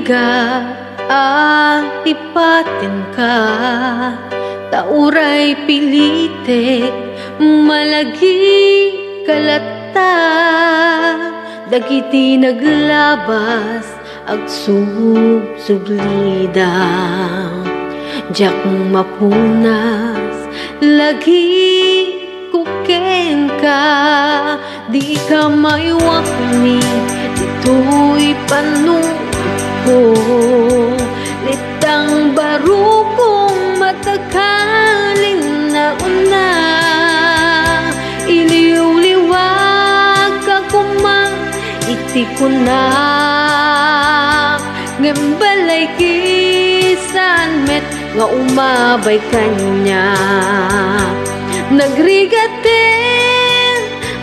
nagriga ipatin ka, tauray pilite malagi kalata, dagiti naglabas agsusublida, jak mapunas lagi kuken ka, di ka maiwakni dito'y panunod ko, litang baro kong matakalin na una, iliw-liwag ka kumang iti ko na, ngembalay kisan met nga umabay kanya, nagrigatin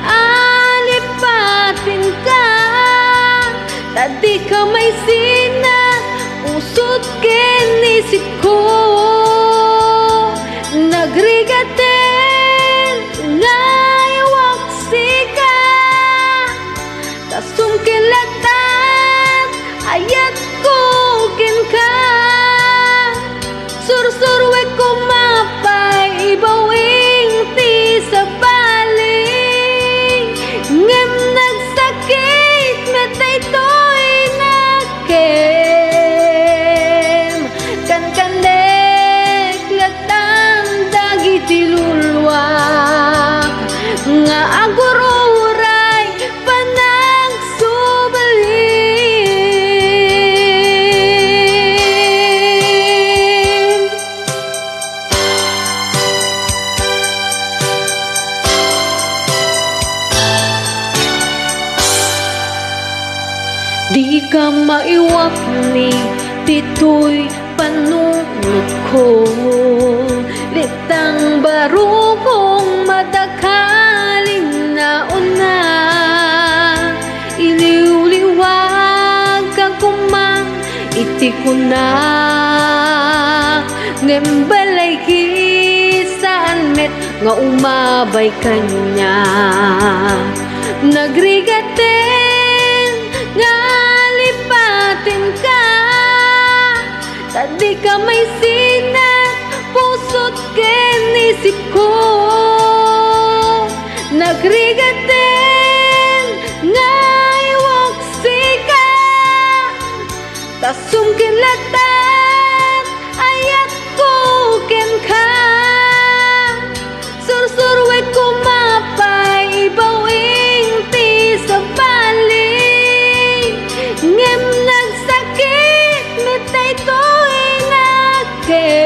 alipatin ka, tadi ka may sina usot kinisip ko, nagrigatin ngaywak sika, tasum kilatan ayat ko kin ka, sursurwe ko mapay ibawing ti sa baling, ngem nagsakit metay to'y nakem, kan-kandek latang dagiti lulwak, nga agururay panagsubalin. Di ka maiwak ni dito'y panunod ko, litang baro kong matakalin na una, iliw-liwag ka kumang iti ko na, ngembalay kisaan met nga umabay kanya, nagrigatin nga lipatin ka, tadi ka may sinat pusot kinisip ko, nagrigatin ngaywak sika, tasum kinlatan ayat ko ken ka, sursurwe ko mapay ibawing ti sa baling, ngem nagsakit metay to'y nagkem.